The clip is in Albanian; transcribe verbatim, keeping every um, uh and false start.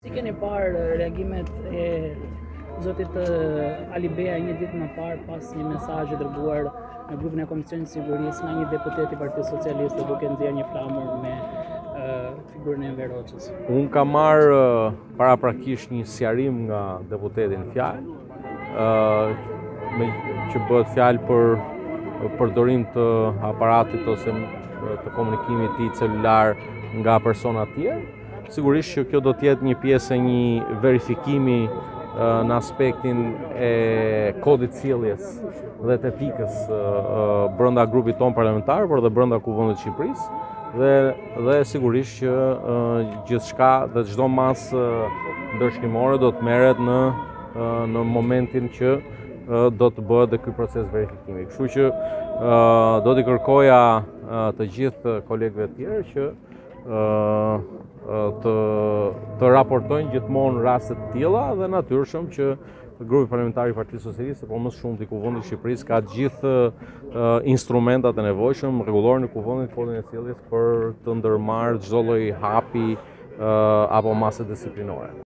Si keni parë reagimet e zotit Alibea një ditë më parë pas një mesazhi dërguar në grupin e Komisionit të Sigurisë nga një deputet i Partisë Socialiste duke nxjerrë një flamur me uh, figurën e Enver Hoxhës? Unë kam marrë uh, paraprakisht një sqarim nga deputeti në fjalë, uh, me që bëhet fjalë për përdorim të aparatit ose të komunikimit të celular nga persona të tjerë. Sigurisht që kjo do të jetë një pjesë e një verifikimi në aspektin e kodit sjelljes dhe të etikës brenda grupit ton parlamentar, por dhe brenda kuvendit të Shqipërisë, dhe dhe sigurisht që gjithçka dhe çdo masë ndërshkrimore do të merret në në momentin që do të bëhet dhe ky proces verifikimi. Kështu që do t'i kërkoja të gjithë kolegëve të tjerë që të, të raportojnë gjithmonë raste të tilla dhe natyrshëm që grupi parlamentar i Partisë Socialiste, por më shumë i kuvendit të Shqipërisë, ka të gjithë instrumentat e nevojshëm, rregullorin e kuvendit, kodin e sjelljes për të ndërmarrë çdo lloj hapi apo mase disiplinore.